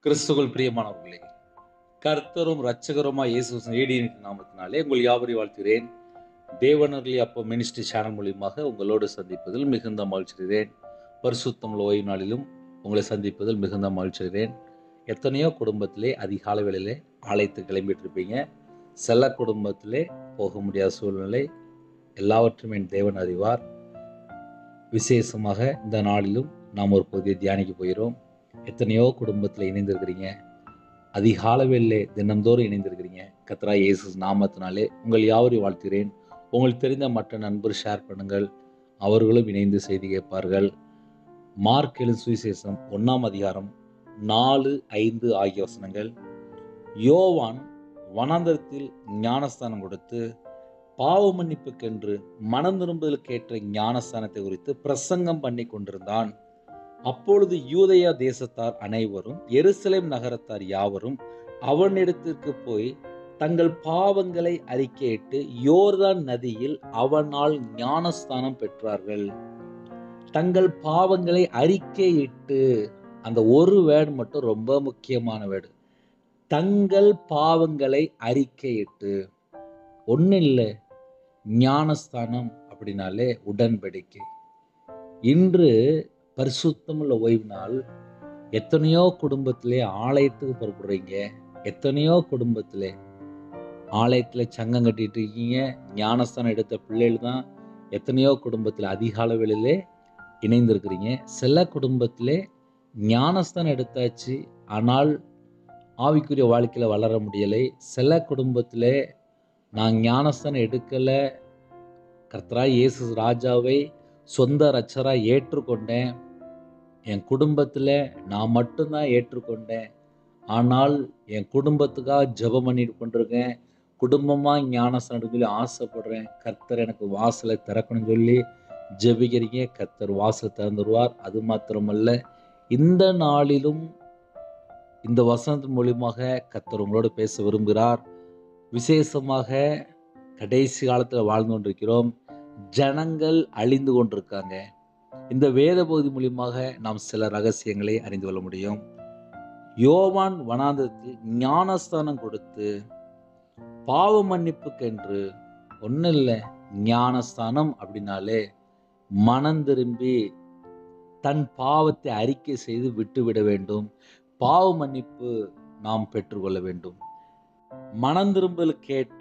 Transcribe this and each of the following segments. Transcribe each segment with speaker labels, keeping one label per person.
Speaker 1: கிறிஸ்துவுக்குள் பிரியமானவர்களே, கர்த்தரும் இரட்சகருமாய் இயேசு ஈடியின் நாமத்தினாலே உங்கள் யாவரையும் வாழ்த்துகிறேன். தேவன் அருளிய அப்பம் மினிஸ்ட்ரி சேனல் மூலியமாக உங்களோடு சந்திப்பதில் மிகுந்த மகிழ்ச்சிகிறேன். பரிசுத்தமுள்ள ஓய்வு நாளிலும் உங்களை சந்திப்பதில் மிகுந்த மகிழ்ச்சிகிறேன். எத்தனையோ குடும்பத்திலே அதிகாலை வேளையிலே ஆலயத்துக்கு கிளம்பிட்டு இருப்பீங்க. சில குடும்பத்திலே போக முடியாத சூழ்நிலை, எல்லாவற்றையும் என் தேவன் அறிவார். விசேஷமாக இந்த நாளிலும் நாம் ஒரு பகுதியை தியானிக்க போகிறோம். எத்தனையோ குடும்பத்தில் இணைந்திருக்கிறீங்க, அதிகால வேளையிலே தினந்தோறும் இணைந்திருக்கிறீங்க. கர்த்தராகிய இயேசு நாமத்தினாலே உங்கள் யாவரையும் வாழ்த்துகிறேன். உங்களுக்கு தெரிந்த மற்ற நண்பர் ஷேர் பண்ணுங்கள், அவர்களும் இணைந்து செய்தி கேட்பார்கள். மார்க் எழுதின சுவிசேஷம் 1 அதிகாரம் 4, 5 ஆகிய வசனங்கள். யோவான் வனாந்தரத்தில் ஞானஸ்தானம் கொடுத்து பாவ மன்னிப்புக்கென்று மனம் திரும்புதலுக்கேற்ற ஞானஸ்தானத்தை குறித்து பிரசங்கம் பண்ணி கொண்டிருந்தான். அப்பொழுது யூதேயா தேசத்தார் அனைவரும் எருசலேம் நகரத்தார் யாவரும் அவனிடத்திற்கு போய் தங்கள் பாவங்களை அறிக்கையிட்டு யோர்தான் நதியில் அவனால் ஞானஸ்தானம் பெற்றார்கள். தங்கள் பாவங்களை அறிக்கையிட்டு, அந்த ஒரு வேர்டு மட்டும் ரொம்ப முக்கியமான வேர்டு. தங்கள் பாவங்களை அறிக்கையிட்டு. ஒன்றும் இல்லை, ஞானஸ்தானம் அப்படின்னாலே உடன்படிக்கை. இன்று பரிசுத்தமுள்ள ஓய்வு நாள். எத்தனையோ குடும்பத்திலே ஆலயத்துக்கு புறப்படுறீங்க, எத்தனையோ குடும்பத்திலே ஆலயத்தில் சங்கம் கட்டிட்டு இருக்கீங்க. ஞானஸ்தானம் எடுத்த பிள்ளைகள் தான் எத்தனையோ குடும்பத்தில் அதிகால வேளையிலே இணைந்திருக்கிறீங்க. சில குடும்பத்திலே ஞானஸ்தானம் எடுத்தாச்சு, ஆனால் ஆவிக்குரிய வாழ்க்கையில் வளர முடியலை. சில குடும்பத்திலே நான் ஞானஸ்தானம் எடுக்கலை, கர்த்தராகிய இயேசு ராஜாவை சொந்த இரட்சகராய் ஏற்றுக்கொண்டேன், என் குடும்பத்தில் நான் மட்டும்தான் ஏற்றுக்கொண்டேன், ஆனால் என் குடும்பத்துக்காக ஜெபம் பண்ணிட்டு கொண்டிருக்கேன், குடும்பமாக ஞானஸ்தானம் சொல்லி ஆசைப்படுறேன், கர்த்தர் எனக்கு வாசலை திறக்கணும்னு சொல்லி ஜெபிக்கிறீங்க. கர்த்தர் வாசல் திறந்துருவார். அது மாத்திரமல்ல, இந்த நாளிலும் இந்த வசனத்தின் மூலியமாக கர்த்தர் உங்களோடு பேச விரும்புகிறார். விசேஷமாக கடைசி காலத்தில் வாழ்ந்து கொண்டிருக்கிறோம். ஜனங்கள் அழிந்து கொண்டிருக்காங்க. இந்த வேத பகுதி மூலியமாக நாம் சில ரகசியங்களை அறிந்து கொள்ள முடியும். யோவான் வனாந்தரத்தில் ஞானஸ்தானம் கொடுத்து பாவ மன்னிப்புக்கென்று, ஒன்றும் இல்லை, ஞானஸ்தானம் அப்படின்னாலே மனம் திரும்பி தன் பாவத்தை அறிக்கை செய்து விட்டுவிட வேண்டும். பாவ மன்னிப்பு நாம் பெற்றுக்கொள்ள வேண்டும். மனம் திரும்பலுக்கேற்ற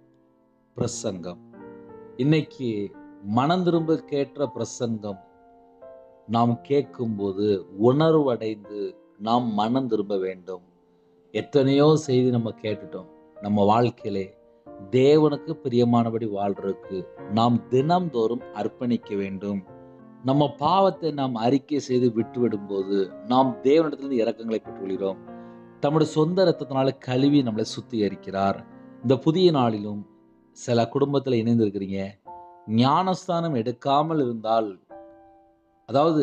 Speaker 1: பிரசங்கம். இன்னைக்கு மனம் திரும்பலுக்கேற்ற பிரசங்கம் நாம் கேட்கும்போது உணர்வடைந்து நாம் மனம் திரும்ப வேண்டும். எத்தனையோ செய்தி நம்ம கேட்டுட்டோம். நம்ம வாழ்க்கையிலே தேவனுக்கு பிரியமானபடி வாழ்றதுக்கு நாம் தினம்தோறும் அர்ப்பணிக்க வேண்டும். நம்ம பாவத்தை நாம் அறிக்கை செய்து விட்டுவிடும்போது நாம் தேவனிடத்திலிருந்து இரக்கங்களை பெற்றுக்கொள்கிறோம். தம்முடைய சொந்த இரத்தத்தினால கழுவி நம்மளை சுத்திகரிக்கிறார். இந்த புதிய நாளிலும் சில குடும்பத்தில் இணைந்திருக்கிறீங்க, ஞானஸ்தானம் எடுக்காமல் இருந்தால், அதாவது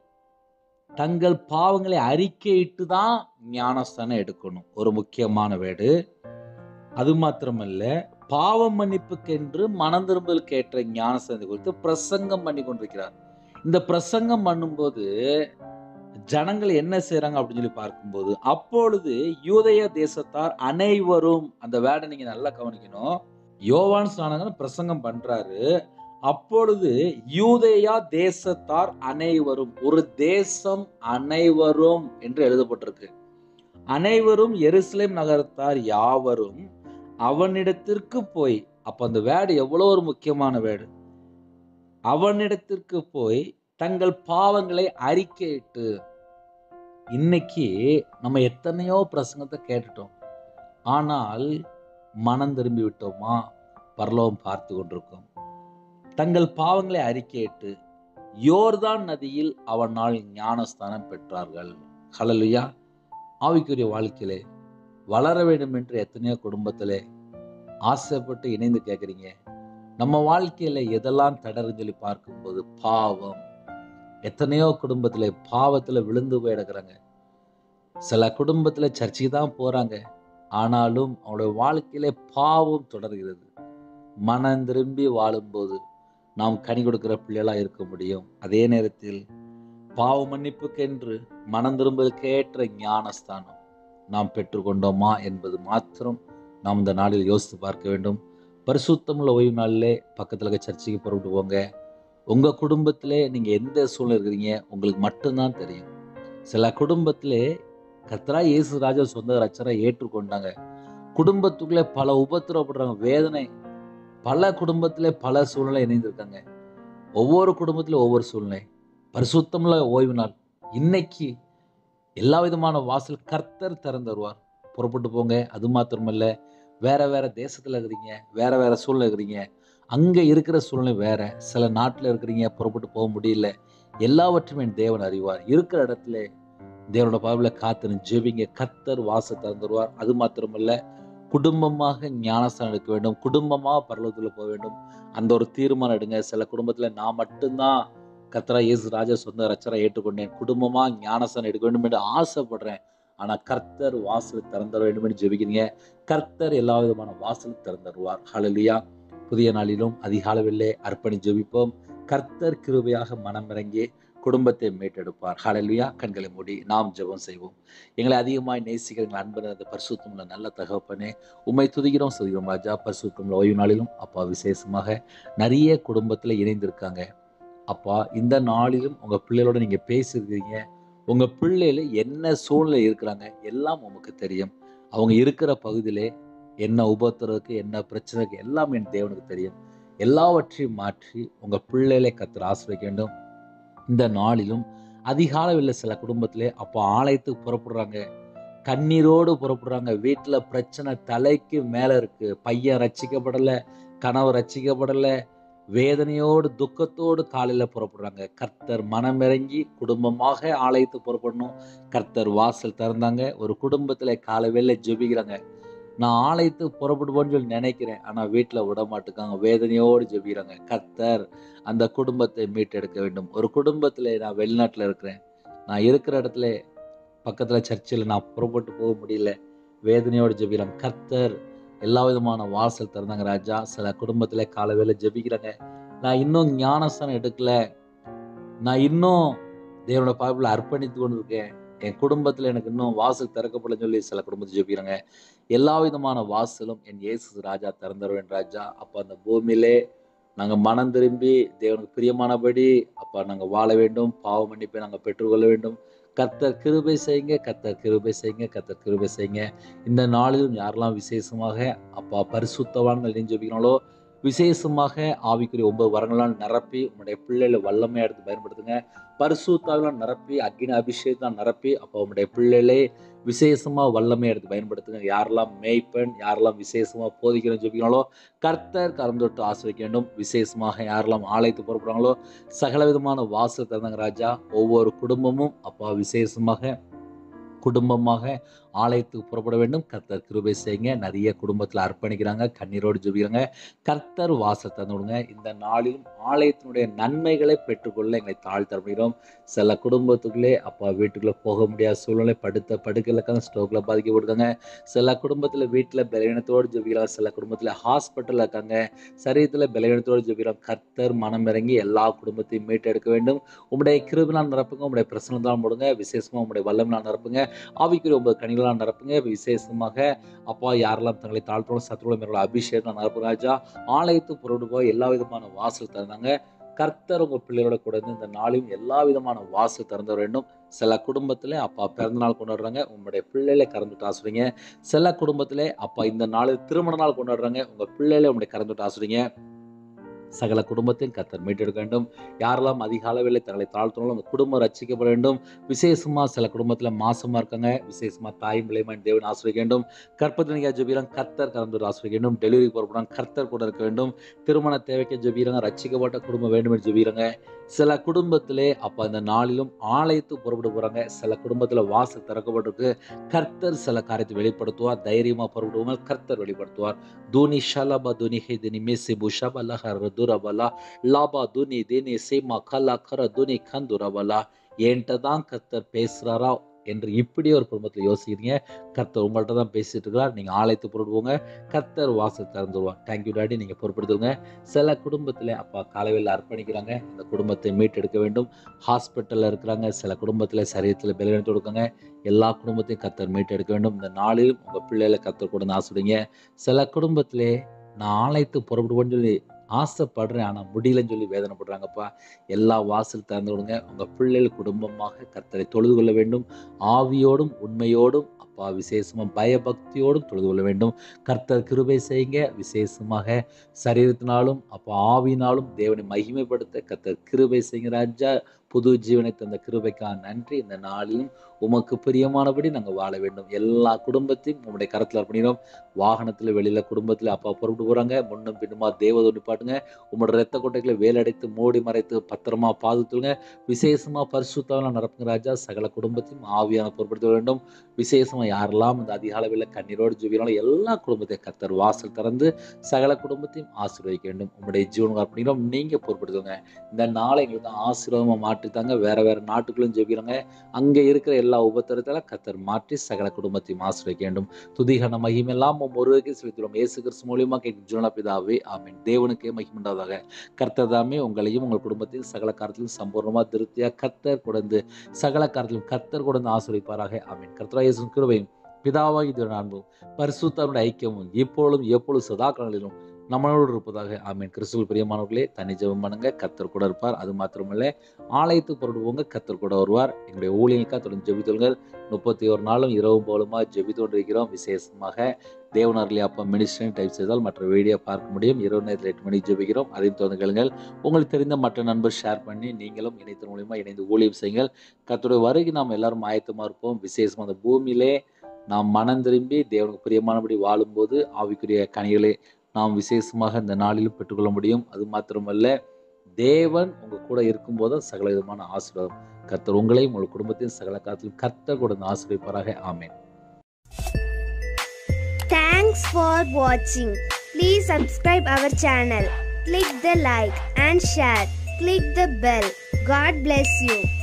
Speaker 1: தங்கள் பாவங்களை அறிக்கையிட்டு தான் ஞானஸ்தானம் எடுக்கணும். ஒரு முக்கியமான வேடு. அது மாத்திரமல்ல, பாவ மன்னிப்புக்கென்று மனம் திரும்பலுக்கு ஏற்ற ஞானஸ்தானத்தை குறித்து பிரசங்கம் பண்ணி கொண்டிருக்கிறார். இந்த பிரசங்கம் பண்ணும்போது ஜனங்கள் என்ன செய்யறாங்க அப்படின்னு சொல்லி பார்க்கும்போது, அப்பொழுது யூதேயா தேசத்தார் அனைவரும், அந்த வேர்டை நீங்க நல்லா கவனிக்கணும். யோவான் ஸ்நானகன் பிரசங்கம் பண்றாரு. அப்பொழுது யூதேயா தேசத்தார் அனைவரும், ஒரு தேசம் அனைவரும் என்று எழுதப்பட்டிருக்கு. அனைவரும் எருசலேம் நகரத்தார் யாவரும் அவனிடத்திற்கு போய், அப்ப அந்த வேர்டு எவ்வளவு ஒரு முக்கியமான வேர்டு. அவனிடத்திற்கு போய் தங்கள் பாவங்களை அறிக்கையிட்டு. இன்னைக்கு நம்ம எத்தனையோ பிரசங்கத்தை கேட்டுட்டோம், ஆனால் மனம் திரும்பி விட்டோமா? பரலோகம் பார்த்து கொண்டிருக்கோம். தங்கள் பாவங்களை அறிக்கையிட்டு யோர்தான் நதியில் அவனால் ஞானஸ்தானம் பெற்றார்கள். ஹல்லேலூயா. ஆவிக்குரிய வாழ்க்கையிலே வளர வேண்டும் என்று எத்தனையோ குடும்பத்திலே ஆசைப்பட்டு இணைந்து கேட்குறீங்க. நம்ம வாழ்க்கையில எதெல்லாம் தடறுன்னு சொல்லி பார்க்கும்போது பாவம். எத்தனையோ குடும்பத்துல பாவத்துல விழுந்து போய் கிடக்குறாங்க. சில குடும்பத்துல சர்ச்சுக்கு தான் போறாங்க, ஆனாலும் அவங்களுடைய வாழ்க்கையில பாவம் தொடர்கிறது. மனம் திரும்பி வாழும்போது நாம் கனி கொடுக்கிற பிள்ளைகளா இருக்க முடியும். அதே நேரத்தில் பாவ மன்னிப்புக்கென்று மனம் திரும்பலுக்கேற்ற ஞானஸ்தானம். நாம் பெற்றுக்கொண்டோமா என்பது மாத்திரம் நாம் இந்த நாளில் யோசித்து பார்க்க வேண்டும். பரிசுத்தமுள்ள ஓய்வு நாளிலே பக்கத்தில் இருக்க சர்ச்சைக்கு புறப்பட்டு போங்க. உங்கள் குடும்பத்திலே நீங்கள் எந்த சூழ்நிலை இருக்கிறீங்க உங்களுக்கு மட்டும்தான் தெரியும். சில குடும்பத்திலே கர்த்தராகிய இயேசு ராஜா சொந்த ரட்சகரை ஏற்றுக்கொண்டாங்க. குடும்பத்துக்குள்ளே பல உபத்திரவப்படுறாங்க, வேதனை. பல குடும்பத்திலே பல சூழ்நிலை இணைந்திருக்காங்க. ஒவ்வொரு குடும்பத்திலும் ஒவ்வொரு சூழ்நிலை. பரிசுத்தமுள்ள ஓய்வு நாள் இன்னைக்கு எல்லா விதமான வாசல் கர்த்தர் திறந்து வருவார். புறப்பட்டு போங்க. அது மாத்திரமல்ல, வேற வேற தேசத்துல இருக்கிறீங்க, வேற வேற சூழ்நிலை இருக்கிறீங்க, அங்க இருக்கிற சூழ்நிலை வேற. சில நாட்டில் இருக்கிறீங்க, புறப்பட்டு போக முடியல. எல்லாவற்றையும் என் தேவன் அறிவார். இருக்கிற இடத்துல தேவனோட பார்வையில காத்து ஜெபிங்க. கர்த்தர் வாசல் திறந்து வருவார். அது மாத்திரமல்ல, குடும்பமாக ஞானஸ்தானம் எடுக்க வேண்டும், குடும்பமாக பரலோகத்துல போக வேண்டும். அந்த ஒரு தீர்மானம் எடுங்க. சில குடும்பத்துல நான் மட்டும்தான் கர்த்தராகிய இயேசு ராஜா சொந்த ரட்சகரை ஏற்றுக்கொண்டேன், குடும்பமா ஞானஸ்தானம் எடுக்க வேண்டும் என்று ஆசைப்படுறேன். ஆனா கர்த்தர் வாசல் திறந்து தர வேண்டும் என்று ஜெபிக்கிறீங்க. கர்த்தர் எல்லா விதமான வாசலும் திறந்து தருவார். ஹல்லேலூயா. புதிய நாளிலும் அதிகாலையிலே அர்ப்பணி ஜெபிப்போம். கர்த்தர் கிருபையாக மனம் இறங்கி குடும்பத்தை மீட்டெடுப்பார். ஹல்லேலூயா. கண்களை மூடி நாம் ஜெபம் செய்வோம். எங்களை அதிகமாய் நேசிக்கிற எங்கள் அன்பு அந்த பரிசுத்தமுள்ள நல்ல தகப்பனே, உம்மை துதிக்கிறோம் சொல்கிறோம் ராஜா. பரிசுத்தமுள்ள ஓய்வு நாளிலும் அப்பா விசேஷமாக நிறைய குடும்பத்தில் இணைந்திருக்காங்க. அப்பா, இந்த நாளிலும் உங்க பிள்ளைகளோட நீங்க பேசியிருக்கீங்க. உங்க பிள்ளைகள் என்ன சூழ்நிலை இருக்கிறாங்க எல்லாம் உமக்கு தெரியும். அவங்க இருக்கிற பகுதியிலே என்ன உபத்திரவுக்கு என்ன பிரச்சனைக்கு எல்லாம் என் தேவனுக்கு தெரியும். எல்லாவற்றையும் மாற்றி உங்க பிள்ளைகளை கர்த்தர் ஆசீர்வதிக்க வேண்டும். இந்த நாளிலும் அதிகாலையில் சில குடும்பத்திலே அப்பா ஆலயத்துக்கு புறப்படுறாங்க, கண்ணீரோடு புறப்படுறாங்க. வீட்டுல பிரச்சனை தலைக்கு மேல இருக்கு. பையன் ரட்சிக்கப்படல, கணவர் ரட்சிக்கப்படல, வேதனையோடு துக்கத்தோடு காலையில புறப்படுறாங்க. கர்த்தர் மனமிறங்கி குடும்பமாக ஆலயத்துக்கு புறப்படணும். கர்த்தர் வாசல் திறந்தாங்க. ஒரு குடும்பத்துல காலை வேளை ஜெபிக்கிறாங்க. நான் ஆலயத்துக்கு புறப்படுவோன்னு சொல்லி நினைக்கிறேன், ஆனா வீட்டுல விட மாட்டுக்காங்க. வேதனையோடு ஜெபிக்கிறாங்க. கர்த்தர் அந்த குடும்பத்தை மீட்டெடுக்க வேண்டும். ஒரு குடும்பத்துல நான் வெளிநாட்டுல இருக்கிறேன், நான் இருக்கிற இடத்துல பக்கத்துல சர்ச்சில் நான் புறப்பட்டு போக முடியல, வேதனையோடு ஜெபிக்கிறாங்க. கர்த்தர் எல்லா விதமான வாசல் திறந்தாங்க ராஜா. சில குடும்பத்துல காலவேளை ஜெபிக்கிறாங்க, நான் இன்னும் ஞானஸ்தானம் எடுக்கல, நான் இன்னும் தேவனோட பார்வையில அர்ப்பணித்து கொண்டு இருக்கேன், என் குடும்பத்துல எனக்கு இன்னும் வாசல் திறக்கப்படலன்னு சொல்லி சில குடும்பத்தை ஜெபிக்கிறாங்க. எல்லா விதமான வாசலும் என் இயேசு ராஜா திறந்துருவேன் ராஜா. அப்ப அந்த பூமியிலே நாங்க மனம் திரும்பி தேவனுக்கு பிரியமானபடி அப்பா நாங்க வாழ வேண்டும். பாவ மன்னிப்பை நாங்க பெற்றுக்கொள்ள வேண்டும். கர்த்தர் கிருபை செய்யுங்க, கர்த்தர் கிருபை செய்யுங்க, கர்த்தர் கிருபை செய்யுங்க. இந்த நாளிலும் யாரெல்லாம் விசேஷமாக அப்பா பரிசுத்தவான்கள் ஜெபிக்கிறாங்களோ, விசேஷமாக ஆவிக்குரிய 9 வரங்களால் நிரப்பி உங்களுடைய பிள்ளைகளை வல்லமையா எடுத்து பயன்படுத்துங்க. பரிசுத்தாவிலாம் நிரப்பி அக்கினி அபிஷேகத்தால் நிரப்பி அப்போ உங்களுடைய பிள்ளைகளே விசேஷமா வல்லமையா எடுத்து பயன்படுத்துங்க. யாரெல்லாம் மேய்ப்பெண், யாரெல்லாம் விசேஷமா போதிக்கிறோம் ஜெபிக்கிறாங்களோ, கர்த்தர் கரம் தொட்டு ஆசீர்வதிக்க வேண்டும். விசேஷமாக யாரெல்லாம் ஆலயத்துக்கு புறப்படுறாங்களோ, சகல விதமான வாசல் திறந்தாங்க ராஜா. ஒவ்வொரு குடும்பமும் அப்பா விசேஷமாக குடும்பமாக ஆலயத்துக்கு புறப்பட வேண்டும். கர்த்தர் கிருபை செய்யுங்க. நிறைய குடும்பத்தில் அர்ப்பணிக்கிறாங்க, கண்ணீரோடு ஜெபிக்கிறாங்க. கர்த்தர் வாசல் தந்து விடுங்க. இந்த நாளிலும் ஆலயத்தினுடைய நன்மைகளை பெற்றுக்கொள்ள எங்களை தாழ்த்தப்படுகிறோம். சில குடும்பத்துக்குள்ளே அப்பா வீட்டுக்குள்ளே போக முடியாத சூழ்நிலை, படுத்த படுக்கையில் இருக்காங்க, ஸ்ட்ரோக்கில் பாதிக்கப்பட்டிருக்காங்க. சில குடும்பத்தில் வீட்டில் பலவீனத்தோடு ஜெபிக்கிறாங்க, சில குடும்பத்தில் ஹாஸ்பிட்டலில் இருக்காங்க, சரீரத்தில் பலவீனத்தோடு ஜெபிக்கிறாங்க. கர்த்தர் மனம் இறங்கி எல்லா குடும்பத்தையும் மீட்டெடுக்க வேண்டும். உங்களுடைய கிருபையால் நிரப்புங்க, உங்களுடைய பிரசன்னத்தால் போடுங்க, விசேஷமாக உங்களுடைய வல்லமையால் நிரப்புங்க, ஆவிக்குரிய 9 கனிகளால் நிரப்புங்க. விசேஷமாக அப்பா யாரெல்லாம் தங்களை தாழ்த்தோடு சத்துருள மேல அபிஷேகம் நிரப்பு ராஜா. ஆலயத்துக்கு புறப்பட்டு போய் எல்லா விதமான வாசல் திறந்தாங்க. கர்த்தர் உங்க பிள்ளைகளோட கூட இருந்து இந்த நாளையும் எல்லா விதமான வாசல் திறந்து வேண்டும். சில குடும்பத்திலே அப்பா பிறந்த நாள் கொண்டாடுறாங்க, உங்களுடைய பிள்ளைகளை கறந்துட்டு ஆசுறீங்க. சில குடும்பத்திலே அப்பா இந்த நாளில் திருமண நாள் கொண்டாடுறாங்க, உங்க பிள்ளைகளை உங்களுடைய கறந்துட்டு ஆசுறீங்க. சகல குடும்பத்தையும் கர்த்தர் மீட்டெடுக்க வேண்டும். யாரெல்லாம் அதிக அளவில் தங்களை தாழ்த்தினாலும் அந்த குடும்பம் ரட்சிக்கப்பட வேண்டும். விசேஷமா சில குடும்பத்தில் மாசமா இருக்காங்க, விசேஷமா தாய் பிள்ளையுமா தேவன் ஆசீர்வதிக்க வேண்டும். கற்பத்தினிக்கா ஜெபிக்கிறாங்க, கர்த்தர் கலந்து ஆசீர்வதிக்க வேண்டும். டெலிவரி போறப்படாங்க, கர்த்தர் கூட இருக்க வேண்டும். திருமண தேவைக்கு ஜெபிக்கிறாங்க, ரட்சிக்கப்பட்ட குடும்பம் வேண்டும் என்று ஜெபிக்கிறாங்க. சில குடும்பத்திலே அப்ப இந்த நாளிலும் ஆலயத்துக்கு புறப்பட்டு போறாங்க. சில குடும்பத்துல வாசல் திறக்கப்பட்டிருக்கு. கர்த்தர் சில காரியத்தை வெளிப்படுத்துவார். தைரியமா புறப்படுவாங்க, கர்த்தர் வெளிப்படுத்துவார். தூனி ஷலபா துனி ஹே தினி மேசி புஷபலா ஹர்துரபலா லாபா துனி தினி சீமா கலா கர துனி கந்துரபலா. என்கிட்ட தான் கர்த்தர் பேசுறாரா, என்று இப்படி ஒரு குடும்பத்தில் யோசிக்கிறீங்க. கர்த்தர் உங்கள்கிட்ட தான் பேசிட்டு இருக்கிறார். நீங்கள் ஆலயத்தை பொறுப்படுவோங்க, கர்த்தர் வாசல் திறந்துருவார். தேங்க்யூ டாடி, நீங்கள் பொறுப்படுத்துங்க. சில குடும்பத்தில் அப்பா காலையில் அர்ப்பணிக்கிறாங்க, இந்த குடும்பத்தை மீட்டெடுக்க வேண்டும். ஹாஸ்பிட்டலில் இருக்கிறாங்க, சில குடும்பத்தில் சரீரத்தில் பலவீனத்தை கொடுக்காங்க, எல்லா குடும்பத்தையும் கர்த்தர் மீட்டெடுக்க வேண்டும். இந்த நாளில் உங்கள் பிள்ளைகளை கர்த்தர் கூட ஆசிரியங்க. சில குடும்பத்திலே நான் ஆலயத்துக்கு புறப்படுவேன்னு சொல்லி ஆசைப்படுறேன், ஆனால் முடியலன்னு சொல்லி வேதனைப்படுறாங்கப்பா. எல்லா வாசல் திறந்து விடுங்க. உங்கள் பிள்ளைகள் குடும்பமாக கர்த்தரை தொழுது கொள்ள வேண்டும். ஆவியோடும் உண்மையோடும் அப்பா விசேஷமாக பயபக்தியோடும் தொழுது கொள்ள வேண்டும். கர்த்தர் கிருபை செய்யுங்க. விசேஷமாக சரீரத்தினாலும் அப்பா ஆவியினாலும் தேவனை மகிமைப்படுத்த கர்த்தர் கிருபை செய்யுங்க ராஜா. புது ஜீவனை தந்த கிருபைக்காக நன்றி. இந்த நாளிலும் உமக்கு பிரியமானபடி நாங்கள் வாழ வேண்டும். எல்லா குடும்பத்தையும் உங்களுடைய கரத்தில் அர்ப்பணிக்கிறோம். வாகனத்தில் வெளியில் குடும்பத்தில் அப்பா புறப்பட்டு போகிறாங்க, முன்னும் பின்னுமா தேவதை நிப்பாட்டுங்க. உங்களோட ரத்த கொட்டைகளை வேலடைத்து மூடி மறைத்து பத்திரமா பாதுகாத்துங்க. விசேஷமாக பரிசுத்தவெல்லாம் நடப்புங்க ராஜா. சகல குடும்பத்தையும் ஆவியான பொருட்படுத்த வேண்டும். விசேஷமாக யாரெல்லாம் இந்த அதிகாலவில் கண்ணீரோடு ஜீவினாலும் எல்லா குடும்பத்தையும் கர்த்தர் வாசல் திறந்து சகல குடும்பத்தையும் ஆசீர்வதிக்க வேண்டும். உங்களுடைய ஜீவனுக்கு அர்ப்பணிக்கிறோம். நீங்கள் பொருட்படுத்துங்க. இந்த நாளை எங்களுக்கு ஆசீர்வாதமாக மாற்றித்தாங்க. வேற வேற நாட்டுக்குள்ளும் ஜெபிக்கிறாங்க, அங்கே இருக்கிற எல்லா உபத்திரத்தெல்லாம் கர்த்தர் மாற்றி சகல குடும்பத்தையும் ஆசீர்வதிக்க வேண்டும். துதிகன மகிமெல்லாம் ஒருவருக்கே செலுத்துகிறோம். இயேசு கிறிஸ்து மூலியமா கேட்கும் ஜீவனுள்ள பிதாவே, ஆமென். தேவனுக்கே மகிமுண்டாவதாக. கர்த்தர் தாமே உங்களையும் உங்கள் குடும்பத்தையும் சகல காரியத்திலும் சம்பூர்ணமாக திருப்தியாக கர்த்தர் கொடுத்து சகல காரியத்திலும் கர்த்தர் கொடுத்து ஆசீர்வதிப்பாராக, ஆமென். கர்த்தராகிய இயேசுவின் கிருபையும் பிதாவாகிய தேவனுடைய அன்பும் பரிசுத்தருடைய ஐக்கியமும் இப்பொழுதும் எப்பொழுதும் சதா காலங்களிலும் நம்மளோடு இருப்பதாக, ஆமென். கிறிஸ்துவுக்குள் பிரியமானவர்களே, தனி ஜெபம் பண்ணுங்க, கர்த்தர் கூட இருப்பார். அது மாத்திரமல்ல, ஆலயத்துக்கு புறப்படுவோங்க, கர்த்தர் கூட வருவார். எங்களுடைய ஊழியர்களுக்காக தொடர்ந்து ஜெபித்துள்ளுங்கள். 31 நாளும் இரவும் போலுமா ஜெபித்து கொண்டிருக்கிறோம். விசேஷமாக தேவன் அருளிய அப்பம் மினிஸ்ட்ரி டைப் செய்தால் மற்ற வீடியோ பார்க்க முடியும். இரவு நேரத்தில் 8 மணிக்கு ஜெபிக்கிறோம். அதையும் தொடர்ந்து கேளுங்கள். உங்களுக்கு தெரிந்த மற்ற நண்பர் ஷேர் பண்ணி நீங்களும் இணையத்தின் மூலியமாக இணைந்து ஊழியம் செய்யுங்கள். கர்த்தருடைய வருகை நாம் எல்லாரும் ஆயத்தமாக இருப்போம். விசேஷமாக அந்த பூமியிலே நாம் மனம் திரும்பி தேவனுக்கு பிரியமானபடி வாழும்போது ஆவிக்குரிய கனிகளை நாம் விசேஷமாக இந்த நாளிலும் பெற்றுக்கொள்ள முடியும். அது மாத்திரமல்ல, தேவன் உங்க கூட இருக்கும்போது சகல விதமான ஆசீர்வாதம் கர்த்தர் உங்களையும் உங்கள் குடும்பத்தையும் சகல காலத்திலும் கர்த்தர் கூட ஆசீர்வதிப்பாராக, ஆமென்.
Speaker 2: Thanks for watching. Please subscribe our channel. Click the like and share. Click the bell. God bless you.